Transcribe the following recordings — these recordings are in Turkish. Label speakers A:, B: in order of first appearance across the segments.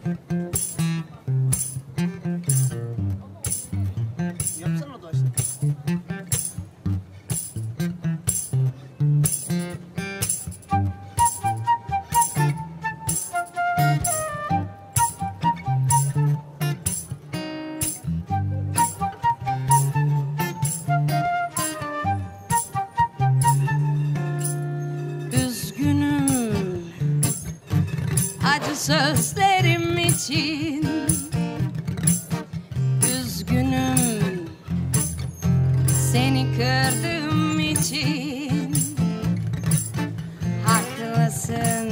A: Yapsana doğaçla.
B: Üzgünüm acı sözlerim için. Üzgünüm seni kırdığım için. Haklısın,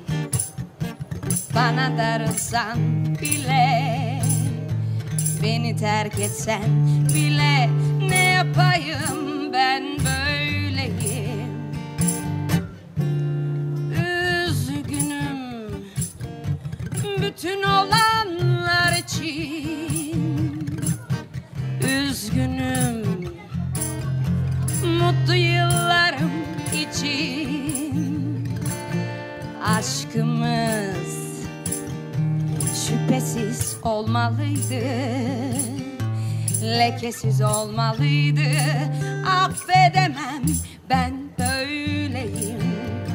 B: bana darılsan bile, beni terk etsen bile, ne yapayım ben böyleyim. Üzgünüm bütün olanlar için. Üzgünüm mutlu yıllarım için. Aşkımız şüphesiz olmalıydı, lekesiz olmalıydı. Affedemem, ben böyleyim.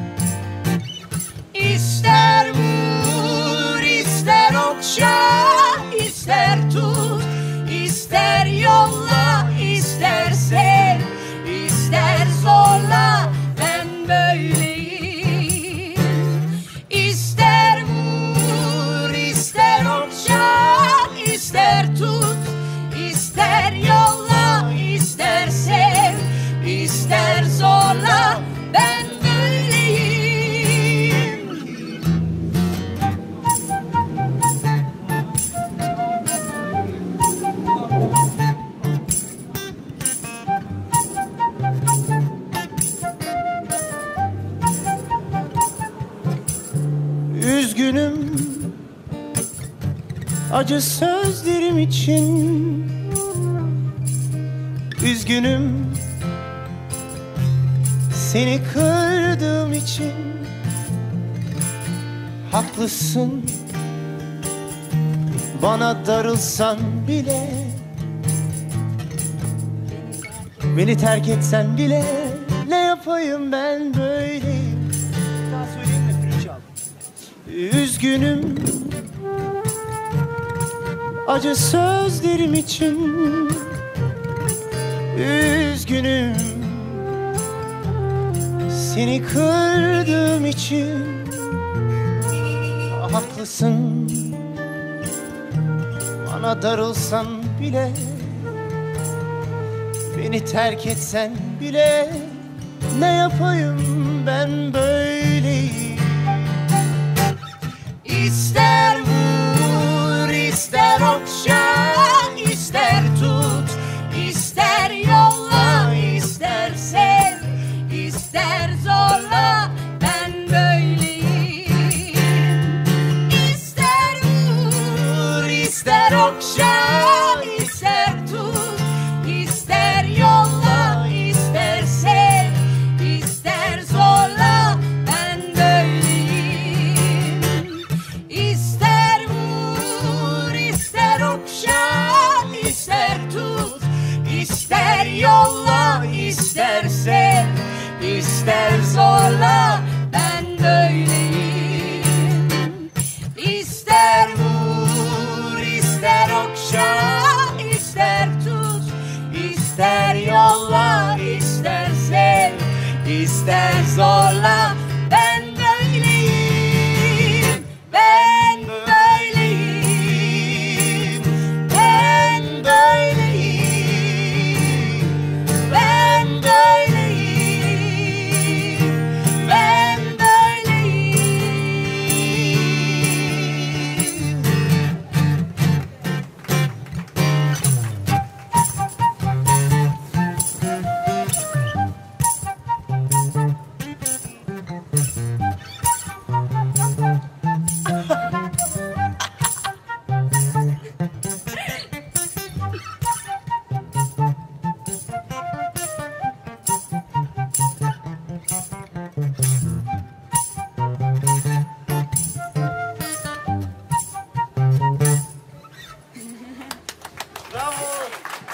B: İster vur, ister okşa, ister tut, ister yolla, ister sev, ister zorla, ben böyleyim. İster vur, ister okşa, ister tut, ister yolla, ister sev, ister zorla, ben böyleyim.
A: Üzgünüm acı sözlerim için. Üzgünüm seni kırdığım için. Haklısın, bana darılsan bile, beni terk etsen bile, ne yapayım ben böyleyim. Daha söyleyeyim mi? Üzgünüm acı sözlerim için. Üzgünüm seni kırdığım için. Haklısın, bana darılsan bile, beni terk etsen bile, ne yapayım ben böyleyim. İster vur, ister okşa, ister tut, ister yolla, ister sev, ister zorla, ben böyleyim. İster vur, ister okşa, ister tut, ister yolla, ister sev, ister zorla, ben böyleyim.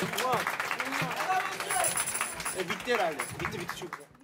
A: Bitti herhalde. Bitti çok güzel.